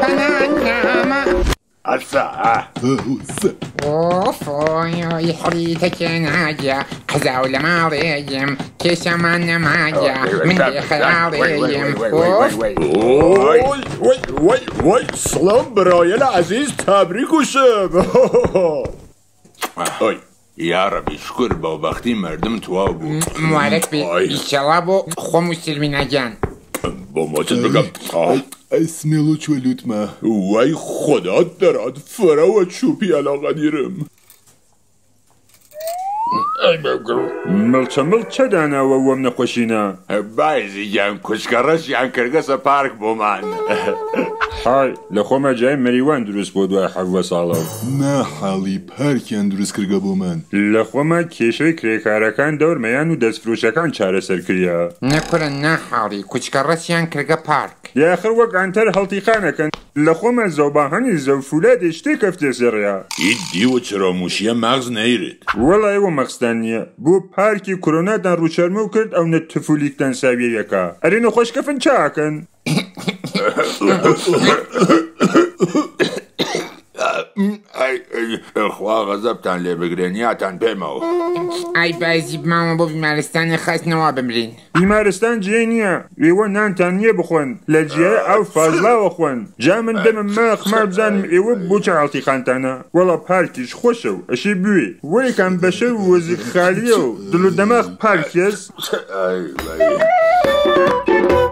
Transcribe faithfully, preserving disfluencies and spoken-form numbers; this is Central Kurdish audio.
الساعة اوف يحريتك ناجا قزاول ماضيم كيشمان ماجا من خياليم اوف وي وي وي وي سلام برای العزیز تبریک وشم اوی یا ربی شکر با وقتی مردم تو بود مبارک بی ایشالا بو خو مسلمین اگن با ما چه بگم اسم لطفا لطمه وای خدا دارد فرا و چوپی علاقه دیرم ملچه ملچه دانه و وم نخوشینه بایزی جان کشکرش یان کرگس پارک بومان های لخومه جای مریوان دروست بود و حو ساڵە نه حاڵی پارکیان دروست کرگە بۆ من لەخۆمە کێشەی کرێکارەکان دەورمەیان و دەستفرۆشەکان چارەسەر کردە نەکورە ناحاڵی کوچکەڕەسیان کرگە پارک یاخر وەک ئەنتەر هەڵتیخانەکەن لەخۆمە زەوباهەنی زەوفولادێ شتێک کەفتێ سێڕیا هیچ دیوە چرۆموشیە مەغز نەیرێت وەڵای ئێوە مەقستان نییە بۆ پارکی کۆرۆنادان ڕووچەرمە و کرد ئەو نەتفولیکتان ساویەکە ئەرێ نەخۆشکەفن چاکەن خوا غەزەبتان لێ بگرێنیاتان پێمەوە ئای بازی بماوە بۆ بیمارستانی خستنەوە بمرین بیمارستان جێ نییە ئێوە نانتان نییە بخۆن لە جیای ئەو فازلاوە خۆن جا من دەمم مە خمار بزانم ئێوە بۆ چ هەڵتیخانتانە وەڵا پارکیش خۆشە و ئەشێ بوێ وەیەکان بەشە و وەزی خالیە و دڵ و دەماغ پارکێز